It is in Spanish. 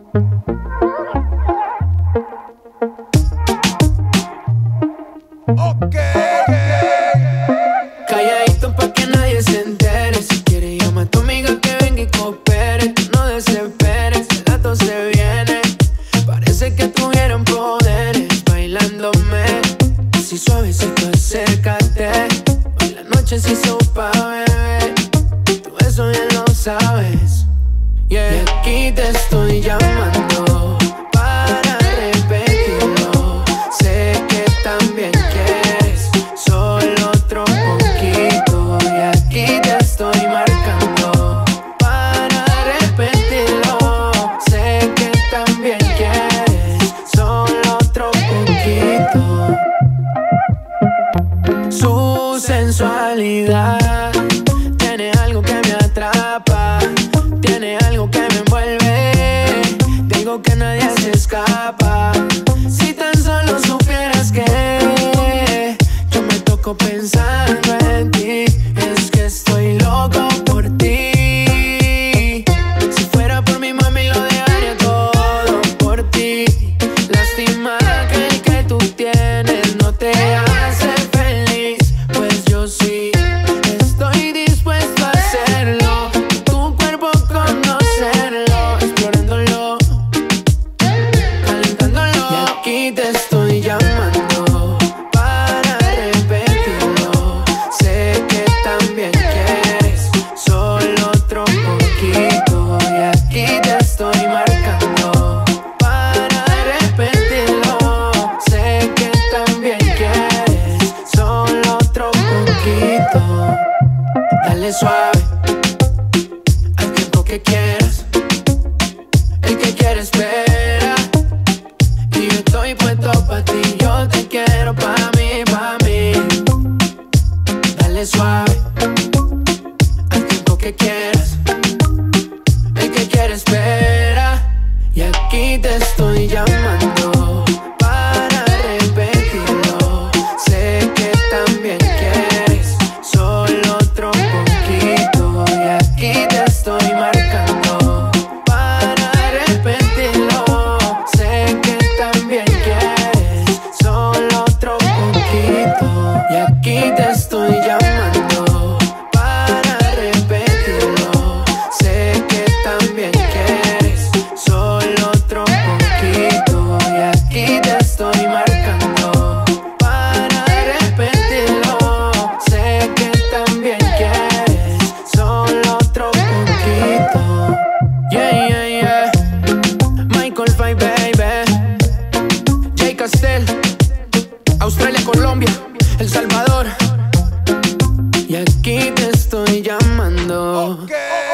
Calladito pa' que nadie se entere. Si quieres llama a tu amiga que venga y coopere. Tú no desesperes, el gato se viene. Parece que tuvieran poderes bailándome. Así suavecito acércate. Hoy la noche se hizo pa' beber. Tú eso bien lo sabes. Yeah. Y aquí te estoy llamando para repetirlo. Sé que también quieres solo otro poquito. Y aquí te estoy marcando para repetirlo. Sé que también quieres solo otro poquito. Su sensualidad tiene algo que me atrapa. Tiene algo que me envuelve. Digo que nadie se escapa. Si tan solo supieras que yo me toco pensando en ti. Es que estoy loco por ti. Si fuera por mi mami lo dejaría todo por ti. Lástima que el que tú tienes no te hace feliz. Pues yo sí estoy dispuesto a hacerlo. Tu cuerpo conocerlo, explorándolo, calentándolo. Y aquí te estoy llamando para repetirlo. Sé que también quieres solo otro poquito. Y aquí te estoy marcando para repetirlo. Sé que también quieres solo otro poquito. Dale suave al tiempo que quieras. El que quiere espera. Y yo estoy puesto pa' ti. Yo te quiero pa' mí, pa' mí. Dale suave al tiempo que quieras. El que quiere espera. Y aquí te estoy llamando para repetirlo. Sé que también quieres solo otro poquito. Y aquí te estoy marcando para repetirlo. Sé que también quieres solo otro poquito. Y aquí te estoy llamando para repetirlo. Sé que también quieres solo otro poquito. Y aquí te estoy marcando para repetirlo. Sé que también quieres solo otro poquito. Yeah, yeah, yeah. Michael Five, baby. Jay Castel, Australia, Colombia, El Salvador. Y aquí te estoy llamando.